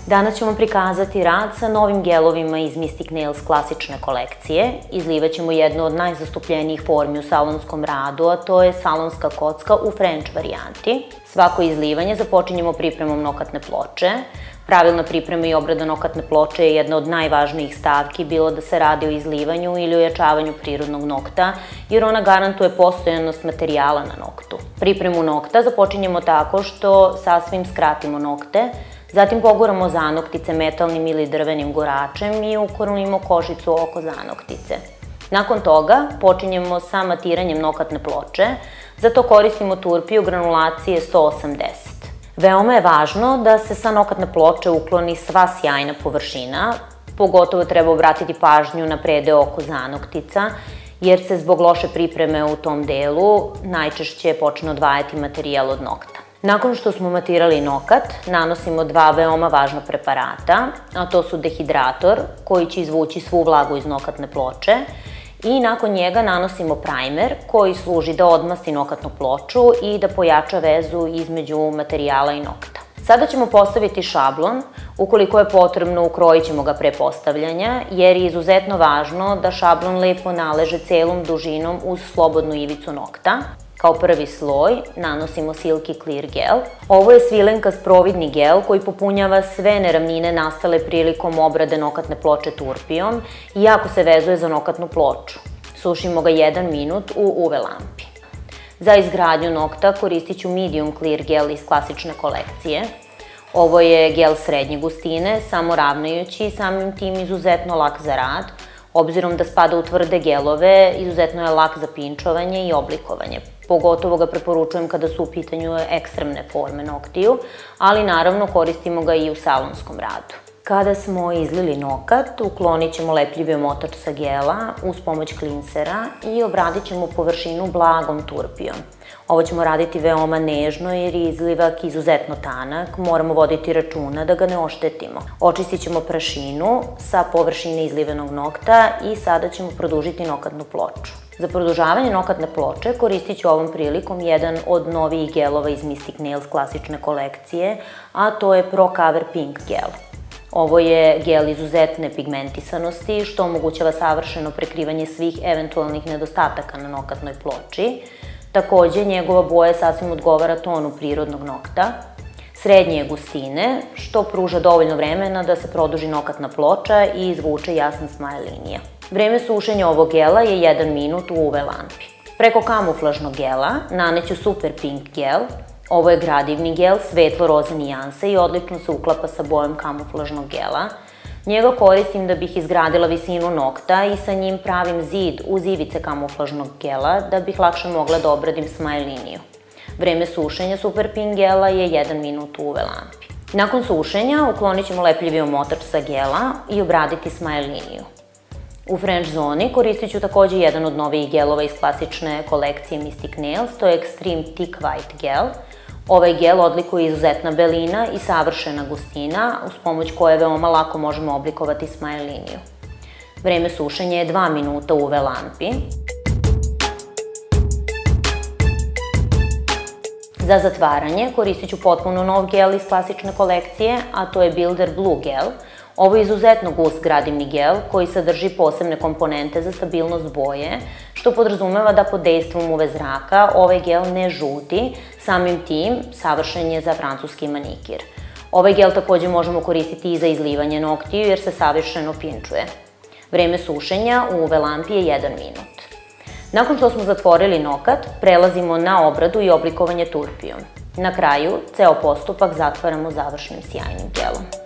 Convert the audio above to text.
Danas ćemo prikazati rad sa novim gelovima iz Mystic Nails klasične kolekcije. Izlivat ćemo jednu od najzastupljenijih formi u salonskom radu, a to je salonska kocka u French varijanti. Svako izlivanje započinjemo pripremom nokatne ploče. Pravilna priprema i obrada nokatne ploče je jedna od najvažnijih stavki, bilo da se radi o izlivanju ili ojačavanju prirodnog nokta, jer ona garantuje postojanost materijala na noktu. Pripremu nokta započinjemo tako što sasvim skratimo nokte, zatim poguramo zanoktice metalnim ili drvenim guračem i ukornimo kožicu oko zanoktice. Nakon toga počinjemo sa matiranjem nokatne ploče, zato koristimo turpiju granulacije 180. Veoma je važno da se sa nokatne ploče ukloni sva sjajna površina, pogotovo treba obratiti pažnju na predeo oko zanoktica, jer se zbog loše pripreme u tom delu najčešće počne odvajati materijal od nokta. Nakon što smo matirali nokat, nanosimo dva veoma važna preparata, a to su dehidrator, koji će izvući svu vlagu iz nokatne ploče, i nakon njega nanosimo primer, koji služi da odmasti nokatnu ploču i da pojača vezu između materijala i nokta. Sada ćemo postaviti šablon, ukoliko je potrebno ukrojit ćemo ga pre postavljanja, jer je izuzetno važno da šablon lepo naleže celom dužinom uz slobodnu ivicu nokta. Kao prvi sloj nanosimo Silky Clear gel. Ovo je svilenkast providni gel koji popunjava sve neravnine nastale prilikom obrade nokatne ploče turpijom i jako se vezuje za nokatnu ploču. Sušimo ga 1 minut u UV lampi. Za izgradnju nokta koristit ću Medium Clear gel iz klasične kolekcije. Ovo je gel srednje gustine, samoravnajući i samim tim izuzetno lak za rad. Obzirom da spada u tvrde gelove, izuzetno je lak za pinčovanje i oblikovanje. Pogotovo ga preporučujem kada su u pitanju ekstremne forme noktiju, ali naravno koristimo ga i u salonskom radu. Kada smo izlili nokat, uklonit ćemo lepljivi omotač sa gela uz pomoć klinsera i obradit ćemo površinu blagom turpijom. Ovo ćemo raditi veoma nežno jer je izlivak izuzetno tanak, moramo voditi računa da ga ne oštetimo. Očistit ćemo prašinu sa površine izlivenog nokta i sada ćemo produžiti nokatnu ploču. Za produžavanje nokatne ploče koristit ću ovom prilikom jedan od novijih gelova iz Mystic Nails klasične kolekcije, a to je Pro Cover Pink gel. Ovo je gel izuzetne pigmentisanosti, što omogućava savršeno prekrivanje svih eventualnih nedostataka na nokatnoj ploči. Takođe, njegova boja sasvim odgovara tonu prirodnog nokta. Srednje je gustine, što pruža dovoljno vremena da se produži nokatna ploča i izvuče jasna smile linija. Vreme sušenja ovog gela je 1 minut u UV lampi. Preko kamuflažnog gela naneću Super Pink gel. Ovo je gradivni gel svetlo-roze nijanse i odlično se uklapa sa bojom kamuflažnog gela. Njega koristim da bih izgradila visinu nokta i sa njim pravim zid uz ivice kamuflažnog gela da bih lakše mogla da obradim smile liniju. Vreme sušenja Super Pink gela je 1 minut u UV lampi. Nakon sušenja uklonit ćemo lepljivi omotač sa gela i obraditi smile liniju. U French zoni koristit ću takođe jedan od novijih gelova iz klasične kolekcije Mystic Nails, to je Extreme Thick White gel. Ovaj gel odlikuje izuzetna belina i savršena gustina, uz pomoć koje veoma lako možemo oblikovati smile liniju. Vreme sušenja je 2 minuta u UV lampi. Za zatvaranje koristit ću potpuno nov gel iz klasične kolekcije, a to je Builder Blue gel. Ovo je izuzetno gust gradivni gel koji sadrži posebne komponente za stabilnost boje, što podrazumeva da pod dejstvom UV zraka ovaj gel ne žuti, samim tim savršen je za francuski manikir. Ovaj gel takođe možemo koristiti i za izlivanje noktiju jer se savršeno pinčuje. Vreme sušenja u UV lampi je 1 minut. Nakon što smo zatvorili nokat, prelazimo na obradu i oblikovanje turpijom. Na kraju, ceo postupak zatvaramo završnim sjajnim gelom.